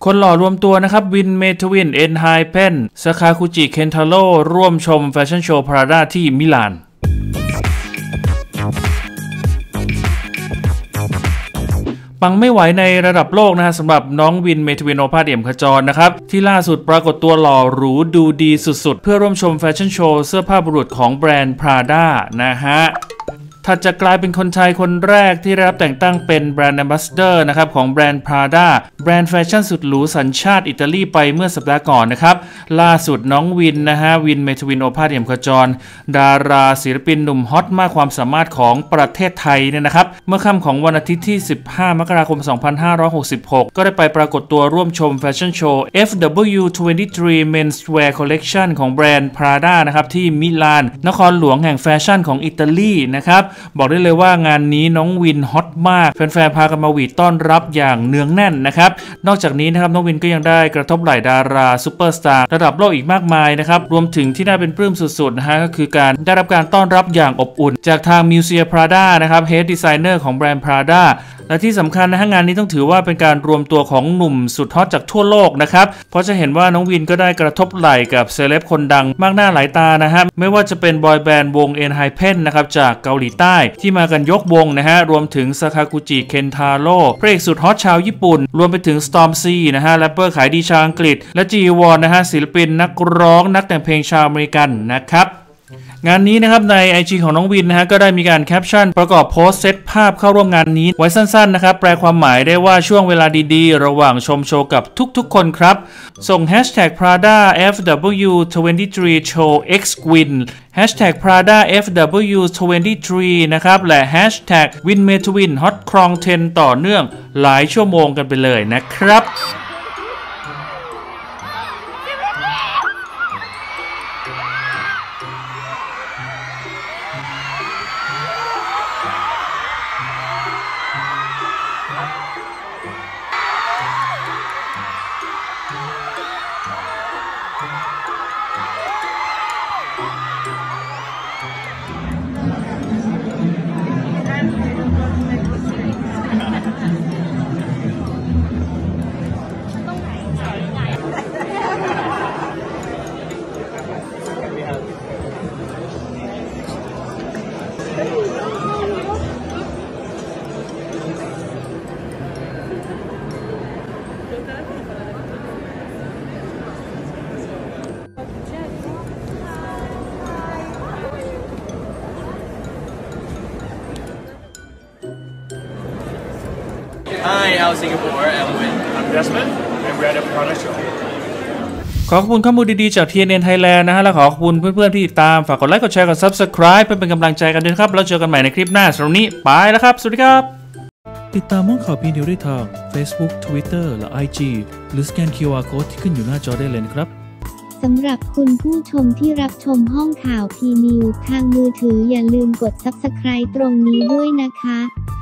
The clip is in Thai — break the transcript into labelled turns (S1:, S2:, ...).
S1: คนหล่อรวมตัวนะครับวินเมทวินเอ็นไฮเพนซาคาคุจิเคนทาโร่ร่วมชมแฟชั่นโชว์พราด้าที่มิลานปังไม่ไหวในระดับโลกนะฮะสำหรับน้องวินเมทวินโอภาส เอี่ยมขจรนะครับที่ล่าสุดปรากฏตัวหล่อหรูดูดีสุดๆเพื่อร่วมชมแฟชั่นโชว์เสื้อผ้าบุรุษของแบรนด์พราด้านะฮะถัดจากกลายเป็นคนไทยคนแรกที่ได้รับแต่งตั้งเป็นแบรนด์แอมบาสเดอร์นะครับของแบรนด์ Prada แบรนด์แฟชั่นสุดหรูสัญชาติอิตาลีไปเมื่อสัปดาห์ก่อนนะครับล่าสุดน้องวินนะฮะวินเมทวินโอภาส เอี่ยมขจรดาราศิลปินหนุ่มฮอตมากความสามารถของประเทศไทยเนี่ยนะครับเมื่อค่ำของวันอาทิตย์ที่15มกราคม2566ก็ได้ไปปรากฏตัวร่วมชมแฟชั่นโชว์ FW23 Menswear Collection ของแบรนด์ Prada นะครับที่มิลานนครหลวงแห่งแฟชั่นของอิตาลีนะครับบอกได้เลยว่างานนี้น้องวินฮอตมากแฟนๆพากันมาหวีดต้อนรับอย่างเนืองแน่นนะครับนอกจากนี้นะครับน้องวินก็ยังได้กระทบไหล่ดาราซุปเปอร์สตาร์ระดับโลกอีกมากมายนะครับรวมถึงที่น่าเป็นปลื้มสุดๆนะฮะก็คือการได้รับการต้อนรับอย่างอบอุ่นจากทางมิวเซียพราด้านะครับเฮดดีไซเนอร์ของแบรนด์พราด้าและที่สำคัญนะฮะงานนี้ต้องถือว่าเป็นการรวมตัวของหนุ่มสุดฮอตจากทั่วโลกนะครับเพราะจะเห็นว่าน้องวินก็ได้กระทบไหล่กับเซเลบคนดังมากหน้าหลายตานะฮะไม่ว่าจะเป็นบอยแบนด์วงเอ็นไฮเพนนะครับจากเกาหลีใต้ที่มากันยกวงนะฮะรวมถึงซาคากุจิเคนทาโร่พระเอกสุดฮอตชาวญี่ปุ่นรวมไปถึงสตอร์มซีนะฮะแรปเปอร์ขายดีชาวอังกฤษและจีวอนนะฮะศิลปินนักร้องนักแต่งเพลงชาวอเมริกันนะครับงานนี้นะครับใน IG ของน้องวินนะฮะก็ได้มีการแคปชั่นประกอบโพสต์เซตภาพเข้าร่วมงานนี้ไว้สั้นๆนะครับแปลความหมายได้ว่าช่วงเวลาดีๆระหว่างชมโชว์กับทุกๆคนครับส่ง Hashtag Prada FW23 Show X Win Hashtag Prada FW23 นะครับและ Hashtag Win Metwin Hot Crong 10ต่อเนื่องหลายชั่วโมงกันไปเลยนะครับ
S2: Hi, I'm Singapore. I'm Desmond, and we're at a Prada show.
S1: ขอบคุณข้อมูลดีๆจาก TNN Thailand นะฮะและขอบคุณเพื่อนๆที่ติดตามฝากกดไลค์กดแชร์กด Subscribe เพื่อเป็นกำลังใจกันด้วยครับแล้วเจอกันใหม่ในคลิปหน้าสำหรับวันนี้ไปแล้วครับสวัสดีครับติดตามห้องข่าวพีนิวได้ทาง Facebook Twitter และ IG หรือสแกน QR Code ที่ขึ้นอยู่หน้าจอได้เลยนะครับ
S3: สำหรับคุณผู้ชมที่รับชมห้องข่าวพีนิวทางมือถืออย่าลืมกด Subscribe ตรงนี้ด้วยนะคะ